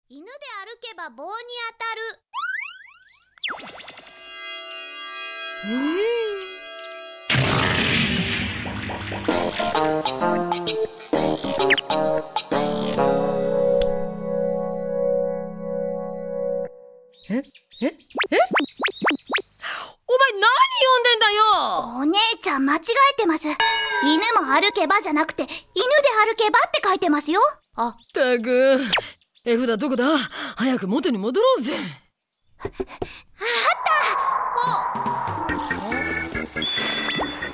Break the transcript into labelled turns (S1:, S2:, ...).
S1: 犬で歩けば棒に当たる。
S2: えお前何読んでんだよ。
S1: お姉ちゃん間違えてます。犬も歩けばじゃなくて、犬で歩けばって書いてますよ。
S2: ったく、絵札どこだ。早く元に戻ろうぜ。
S1: あった。